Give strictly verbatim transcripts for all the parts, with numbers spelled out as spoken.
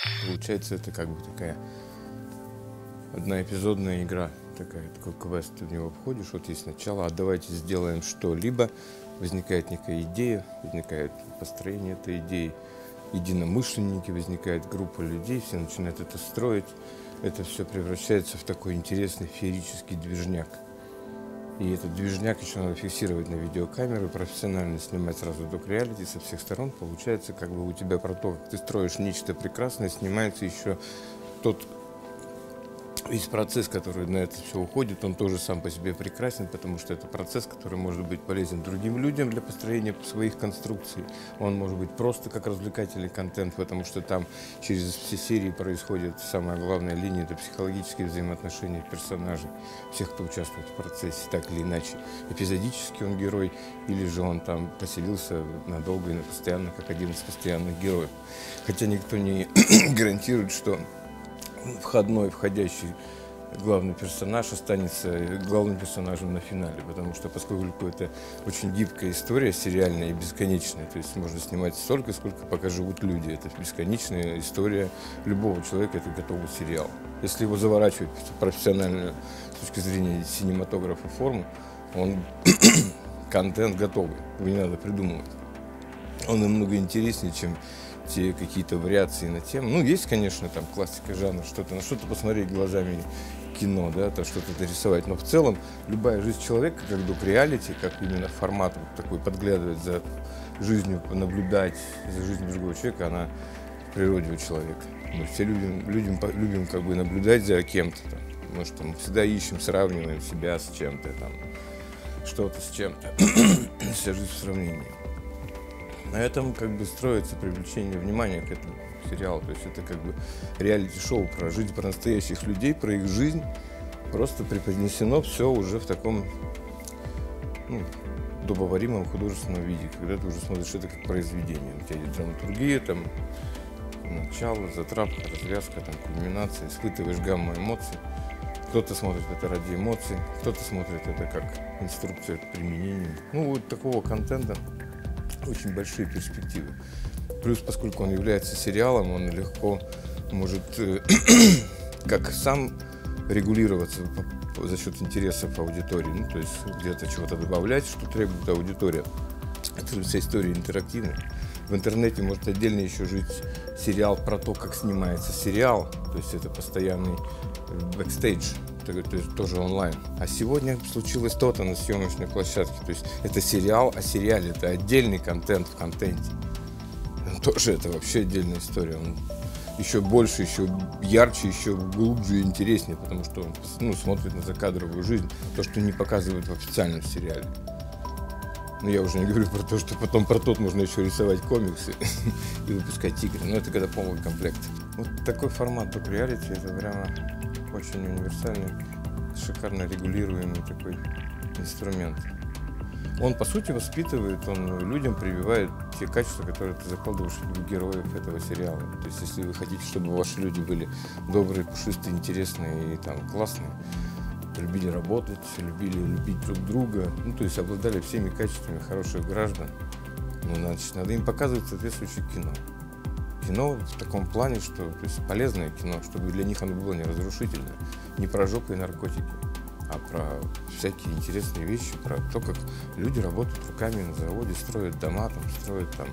Получается, это как бы такая одноэпизодная игра, такая, такой квест. Ты в него входишь, вот есть начало, а давайте сделаем что-либо. Возникает некая идея, возникает построение этой идеи, единомышленники, возникает группа людей, все начинают это строить. Это все превращается в такой интересный феерический движняк. И этот движняк еще надо фиксировать на видеокамеру, профессионально снимать сразу док-реалити со всех сторон. Получается, как бы у тебя про то, как ты строишь нечто прекрасное, снимается еще тот весь процесс, который на это все уходит, он тоже сам по себе прекрасен, потому что это процесс, который может быть полезен другим людям для построения своих конструкций. Он может быть просто как развлекательный контент, потому что там через все серии происходит самая главная линия, это психологические взаимоотношения персонажей, всех, кто участвует в процессе, так или иначе. Эпизодически он герой, или же он там поселился надолго и на постоянно, как один из постоянных героев. Хотя никто не гарантирует, что входной, входящий главный персонаж останется главным персонажем на финале, потому что поскольку это очень гибкая история, сериальная и бесконечная, то есть можно снимать столько, сколько пока живут люди. Это бесконечная история любого человека, это готовый сериал. Если его заворачивать в профессиональную, с точки зрения синематографа, форму, он контент готовый, его не надо придумывать. Он намного интереснее, чем те какие-то вариации на тему. Ну, есть, конечно, там классика жанра, что-то, на что-то посмотреть глазами кино, да, то что-то нарисовать. Но в целом любая жизнь человека, как док-реалити, как именно формат вот такой, подглядывать за жизнью, наблюдать за жизнью другого человека, она в природе у человека. Мы все любим, любим, любим как бы наблюдать за кем-то. Там. Потому что мы всегда ищем, сравниваем себя с чем-то, там, что-то с чем-то. Вся жизнь в сравнении. На этом как бы строится привлечение внимания к этому сериалу. То есть это как бы реалити-шоу про жизнь, про настоящих людей, про их жизнь. Просто преподнесено все уже в таком ну, удобоваримом художественном виде. Когда ты уже смотришь это как произведение. У тебя есть драматургия, там начало, затравка, развязка, там, кульминация. Испытываешь гамму эмоций. Кто-то смотрит это ради эмоций, кто-то смотрит это как инструкция к применению. Ну, вот такого контента очень большие перспективы. Плюс, поскольку он является сериалом, он легко может э, как сам регулироваться по, по, за счет интересов аудитории. Ну, то есть где-то чего-то добавлять, что требует аудитория. Это вся история интерактивная. В интернете может отдельно еще жить сериал про то, как снимается сериал. То есть это постоянный бэкстейдж. То есть тоже онлайн. А сегодня случилось то-то на съемочной площадке. То есть это сериал о сериале, это отдельный контент в контенте. Тоже это вообще отдельная история. Он еще больше, еще ярче, еще глубже и интереснее, потому что он ну, смотрит на закадровую жизнь, то, что не показывают в официальном сериале. Но я уже не говорю про то, что потом про тот можно еще рисовать комиксы и выпускать игры. Но это когда полный комплект. Вот такой формат док-реалити, это прямо очень универсальный, шикарно регулируемый такой инструмент. Он, по сути, воспитывает, он людям прививает те качества, которые ты закладываешь в героев этого сериала. То есть, если вы хотите, чтобы ваши люди были добрые, пушистые, интересные и там, классные, любили работать, любили любить друг друга, ну, то есть обладали всеми качествами хороших граждан, ну, значит, надо им показывать соответствующее кино. Кино в таком плане, что то есть полезное кино, чтобы для них оно было не разрушительное, не про жопу и наркотики, а про всякие интересные вещи, про то, как люди работают руками на заводе, строят дома, там, строят там,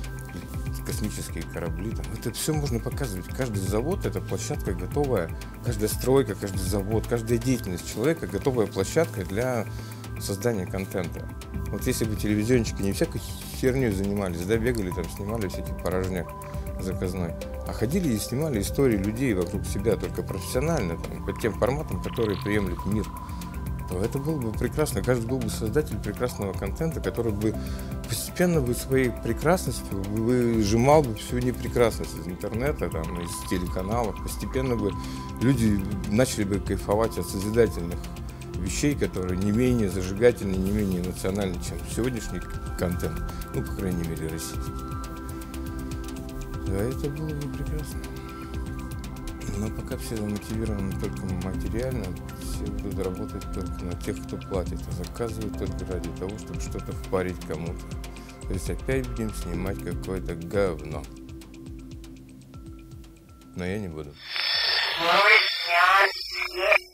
космические корабли. Там. Это все можно показывать. Каждый завод – это площадка готовая, каждая стройка, каждый завод, каждая деятельность человека – готовая площадка для создания контента. Вот если бы телевизионщики не всякой херней занимались, да, бегали, там, снимали всякий порожняк заказной, а ходили и снимали истории людей вокруг себя, только профессионально, там, по тем форматам, которые приемлет мир, то это было бы прекрасно. Каждый был бы создатель прекрасного контента, который бы постепенно бы своей прекрасностью выжимал бы всю непрекрасность из интернета, там, из телеканалов. Постепенно бы люди начали бы кайфовать от созидательных вещей, которые не менее зажигательны, не менее эмоциональны, чем сегодняшний контент, ну, по крайней мере, российский. Да, это было бы прекрасно. Но пока все замотивированы только материально, все будут работать только на тех, кто платит, а заказывают только ради того, чтобы что-то впарить кому-то. То есть опять будем снимать какое-то говно. но я не буду. Мы